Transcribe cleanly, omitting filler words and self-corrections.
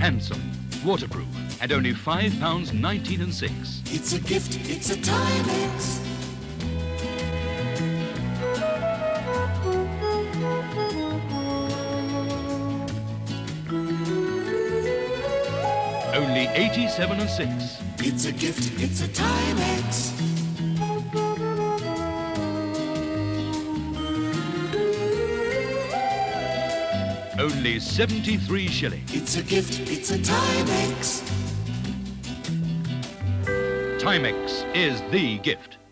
handsome, waterproof, and only £5.19 and 6. It's a gift, it's a Timex. Only 87 and 6. It's a gift, it's a Timex. Only 73 shillings. It's a gift, it's a Timex. Timex is the gift.